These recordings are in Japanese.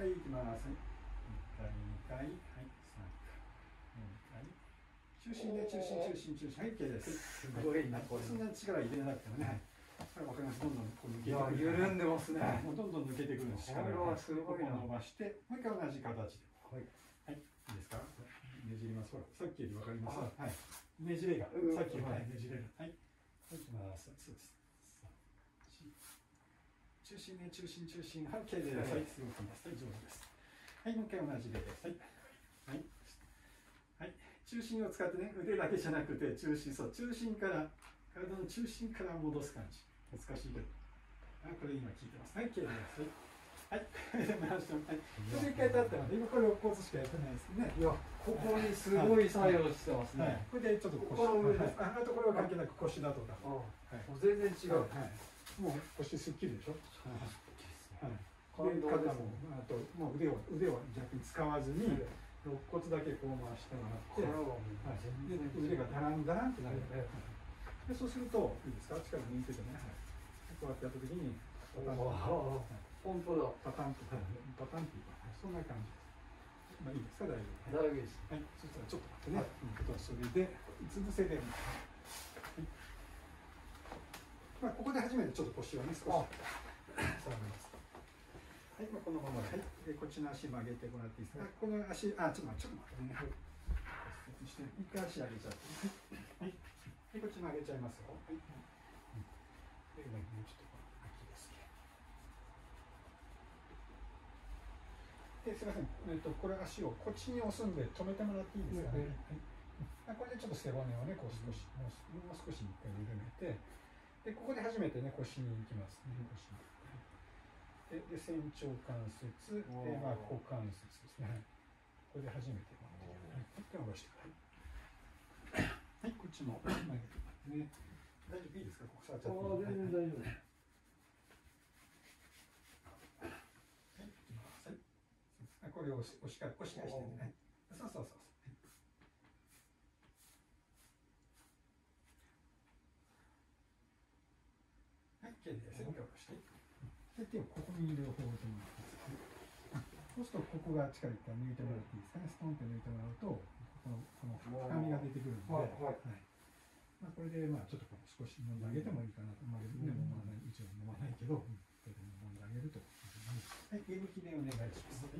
はい、行きます。1回、2回、はい、3回、4回。中心で、中心。はい、OK です。 すごいな、これ。 そんなに力入れなくてもね。これわかります。どんどんこう抜けてくる。 緩んでますね。 もうどんどん抜けてくるんです。 これはすごいな。 伸ばして、もう一回同じ形で。 はい。 はい、いいですか。ねじります。ほら、さっきよりわかります。はい。ねじれが、さっきよりねじれる。はい。いきます。そうです。中心ね、中心。はい、OK です。はい、すごくいいです。はい、上手です。はい、もう一回同じで。はい。はい。はい。中心を使ってね、腕だけじゃなくて、中心から、体の中心から戻す感じ。難しいけど。あ、これ今聞いてます。はい、OK です。はい。はい。回しても、はい。それ一回立ってます。今これをこうしかやってないですね。 いや、ここにすごい作用してますね。 はい。これでちょっと腰。あとこれは関係なく腰だとか。 はい。全然違う。 はい。もう腰すっきりでしょ。はい。肩も、あともう腕を逆に使わずに肋骨だけこう回してもらって、で腕がダランってなるので、そうするといいですか。力抜いててね。こうやってやった時にパタンと本当だ。 パタンっていうかそんな感じです。まあいいですか。大丈夫。 大丈夫です。 はい。そしたらちょっと待ってね。それでうつ伏せで。まあここで初めてちょっと腰をね少し下げます。はい、このままで、はい、でこっちの足曲げてもらっていいですか。この足、ちょっと待ってね。はい。一回足上げちゃって、はい。でこっち曲げちゃいますよ。はい。でもうちょっと空きですね。で、すみません。これ足をこっちに押すんで止めてもらっていいですかね。はい。これでちょっと背骨をね、こう少しもう少し一回緩めて、でここで初めてね腰に行きますね。腰に。で仙腸関節で股関節ですね。これで初めて手を下ろしてください。はい、こっちも曲げてね。大丈夫いいですか。ここ触っちゃって。 全然大丈夫。 はい、いきます。はい。これを押し返してね。そう。はい、OK です。下ろして。で手をここに入れる方向に。そうするとここが力いったら抜いてもらっていいですかね。ストンって抜いてもらうとこの深みが出てくるので、はい。まあこれでまあちょっと少し飲んであげてもいいかなと。まあでも飲まない、一応飲まないけど、これで飲んであげると。はい、上向きでお願いします。はい。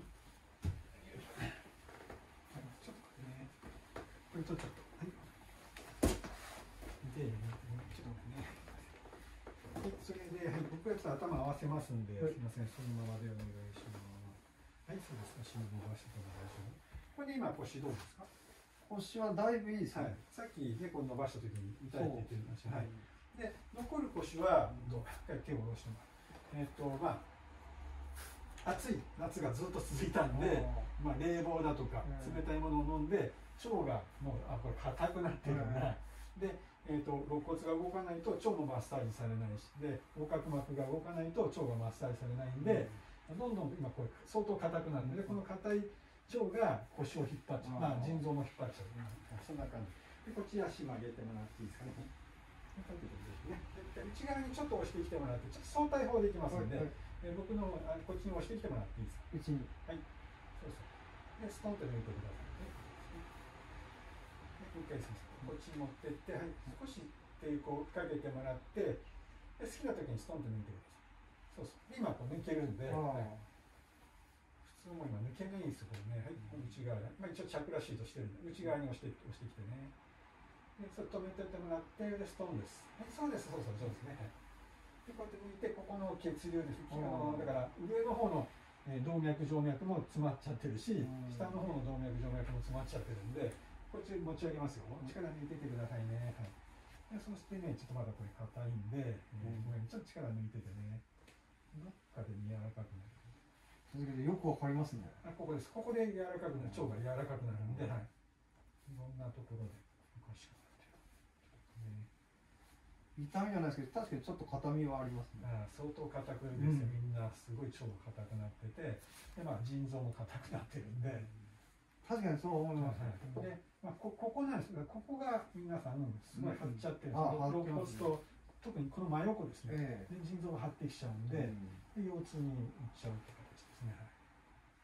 ちょっと待ってね。これちょっと。はい。で、ちょっと待ってね。それで、はい、僕はちょっと頭合わせますんで、すみません、そのままでお願いします。はい、そうですか。足伸ばしてお願いします。これで今腰どうですか。 腰はだいぶいいですね。 さっきね、こう伸ばした時に痛いって言ってました。はい。で、残る腰は手を下ろしてもらう。まあ暑い夏がずっと続いたんで、まあ冷房だとか冷たいものを飲んで腸がもうこれ硬くなってるんだ。で。肋骨が動かないと腸もマッサージされないし、で横隔膜が動かないと腸がマッサージされないんで、どんどん今これ相当硬くなるので、この硬い腸が腰を引っ張っちゃう、まあ腎臓も引っ張っちゃう、そんな感じで、こっち足曲げてもらっていいですかね。内側にちょっと押してきてもらって、ちょっと相対法でいきますので、僕のこっちに押してきてもらっていいですか。 うちに。はい。 そうでストンと抜いてください。もう一回こっちに持ってって、はい、少し抵抗かけてもらって、で好きな時にストンと抜いてください。そう今こう抜けるんで、はい、普通も今抜けないんですよ、これね。はい、内側で、まあ、一応チャクラシートしてるんで、内側に押してきてね。で、それ止めてってもらって、で、ストンです。はい、そうですね。はい、で、こうやって抜いて、ここの血流です。だから、上の方の動脈、静脈も詰まっちゃってるし、下の方の動脈、静脈も詰まっちゃってるんで、こっち持ち上げますよ。力抜いててくださいね。はい。でそしてね、ちょっとまだこれ硬いんで、ちょっと力抜いててね。どっかで柔らかくなる。 続けてよくわかりますね。 ここです。ここで柔らかくなる。腸が柔らかくなるんで、はい。いろんなところでおかしくなってる。痛みじゃないですけど、確かにちょっと硬みはありますね。 相当硬くですよ。みんなすごい腸が硬くなってて、でまあ腎臓も硬くなってるんで。 確かにそう思います。 で、ここなんですけど、ここが皆さんすごい張っちゃってるんです。肋骨と特にこの真横ですね。で腎臓が張ってきちゃうんで、腰痛にいっちゃうって形ですね。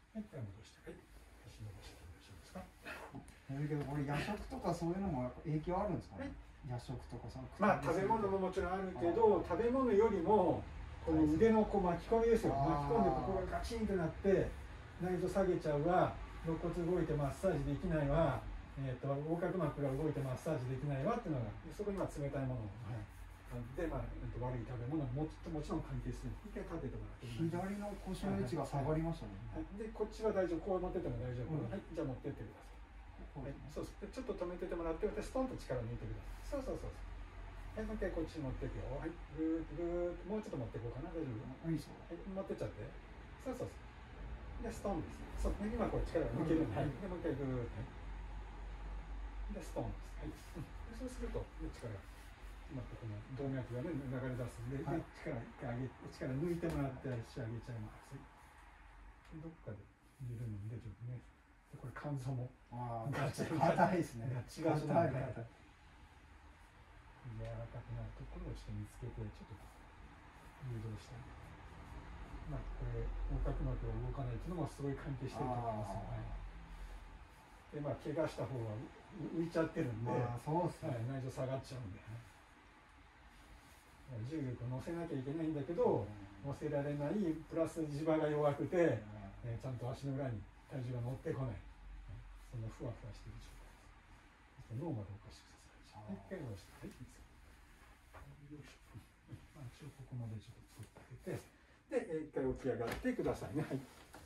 はい、戻して、はい、足伸ばして大丈夫ですか。 だけどこれ夜食とかそういうのも影響あるんですかね。夜食とかまあ食べ物ももちろんあるけど、食べ物よりもこの腕のこう巻き込みですよ。巻き込んでここがガチンとなって内臓下げちゃうわ、肋骨動いてマッサージできないわ、横隔膜が動いてマッサージできないわっていうのが、そこには冷たいもの、で、悪い食べ物ももちろん関係する。一回立ててもらって。 左の腰の位置が下がりましたね。 で、こっちは大丈夫。こう持ってても大丈夫。はい、じゃあ持ってってください。はい、そうです。ちょっと止めててもらって、私ストンと力抜いてください。そう。はい、もう一回こっちに持っていくよ。はい、ぐーっともうちょっと持っていこうかな。大丈夫？いいですか？はい、持ってっちゃって。そう。で、ストンです。そう、今こう力が抜けるんで、はい。で、もう一回ぐーっと。で、ストンです。はい。そうすると、力が。この動脈がね、流れ出すんで、力抜いてもらって足上げちゃいます。どっかで入れるので、ちょっとね。これ肝臓も硬いですね。 違う柔らかくなるところをちょっと見つけて、ちょっと誘導したい。これ横隔膜が動かないっていうのもすごい関係してると思います。で、怪我した方が浮いちゃってるんで、 そうですね。 内臓下がっちゃうんで、重力を乗せなきゃいけないんだけど、乗せられない、プラス磁場が弱くて、ちゃんと足の裏に体重が乗ってこない。そんなふわふわしている状態です。脳までおかしくさせられちゃう。一回戻して、はい、よいしょ。一応ここまでちょっと作ってあげて、で、一回起き上がってくださいね。はい。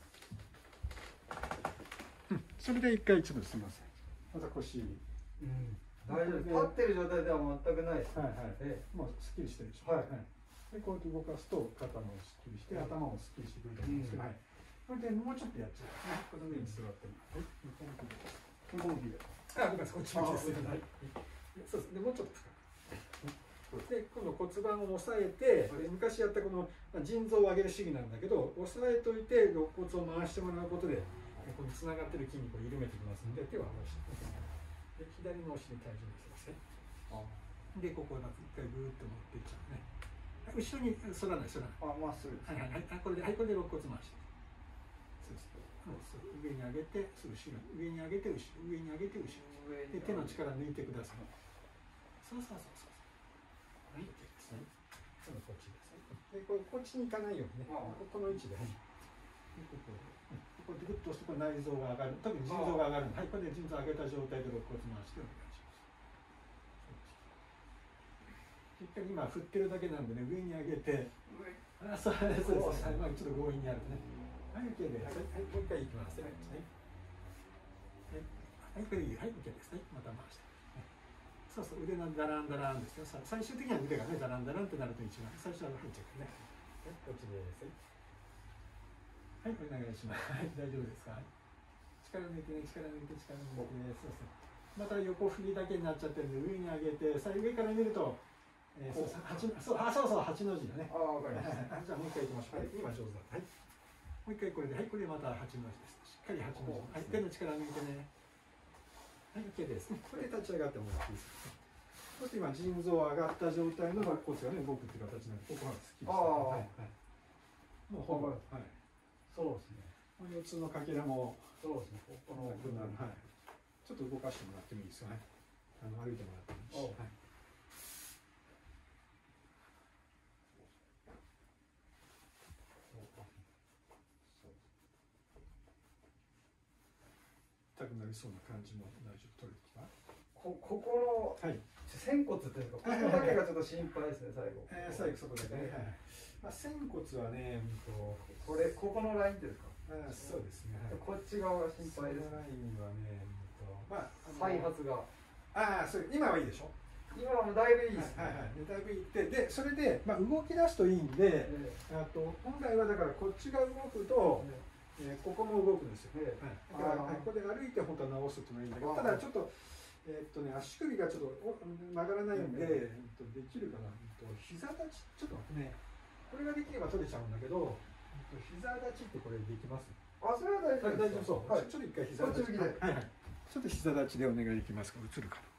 それで一回ちょっとすみません。また腰。 大丈夫。立ってる状態では全くないです。 もうすっきりしてるでしょ。で、こうやって動かすと肩もすっきりして、頭もすっきりしてくると思うんですけど、これでもうちょっとやっちゃう。この上に座ってもらって。向こう向きで。あ、ごめんなさい、こっち向きです。そうです。で、もうちょっと深く。で、今度骨盤を押さえて、昔やったこの腎臓を上げる主義なんだけど、押さえといて肋骨を回してもらうことで、このつながってる筋肉を緩めてきますので、手は下ろして。で、左のお尻に体重を乗せますね。で、ここを一回ぐーっと持っていっちゃうね。後ろに反らない。 まっすぐ。 これで肋骨回して。上に上げて、後ろ、上に上げて、後ろ、上に上げて、後ろ。で、手の力抜いてください。そう。はい、OKですね。今度こっちです。で、こっちに行かないようにね。この位置で。ここでグッと押すと内臓が上がる。特に腎臓が上がる。はい、これで腎臓を上げた状態で肋骨回してお願いします。一回今振ってるだけなんでね、上に上げて。そうです。ちょっと強引にやるね。はい、OK です。はい、もう一回いきます。はい、これいい。はい、OK です。はい、また回して。そう、腕のダランですよ。最終的には腕がね、ダランってなると一番、最初は入っちゃうね。はい、こっちです。はい、お願いします。はい、大丈夫ですか。力抜いて、そう。また横振りだけになっちゃってるんで、上に上げて、上から見ると、そう、8の字だね。 わかりました。 じゃあもう一回いきましょう。はい、今上手だ。はい。もう一回これで、はい、これまた8の字です。しっかり8の字。はい、手の力抜いてね。はい、OK です。これで立ち上がってもらっていいですか。そして今、腎臓上がった状態の肋骨がね、動くっていう形になって、ここまですっきりして。もうほぼ、そうですね。腰痛のかけらも、そうですね。この奥なる。はい。ちょっと動かしてもらってもいいですよね。歩いてもらってもいいし。はい。痛くなりそうな感じも大丈夫。取れてきた。 ここの仙骨っていうか、ここだけがちょっと心配ですね、最後。 最後そこだけね。仙骨はね、 ここのラインってですか。 そうですね。 こっち側が心配です。 このラインはね、 再発が。 それ今はいいでしょ。 今はもうだいぶいいです。 だいぶいって、で、それで動き出すといいんで、本来はだからこっちが動くと。ここも動くんですよ。だからここで歩いて本当は直すっていうのがいいんだけど、ただちょっと足首がちょっと曲がらないんで、できるかな。膝立ちちょっと待ってね。これができれば取れちゃうんだけど、膝立ちってこれできます？ それは大丈夫。 大丈夫そう。ちょっと一回膝立ち。ちょっと膝立ちでお願いできますか。映るかな。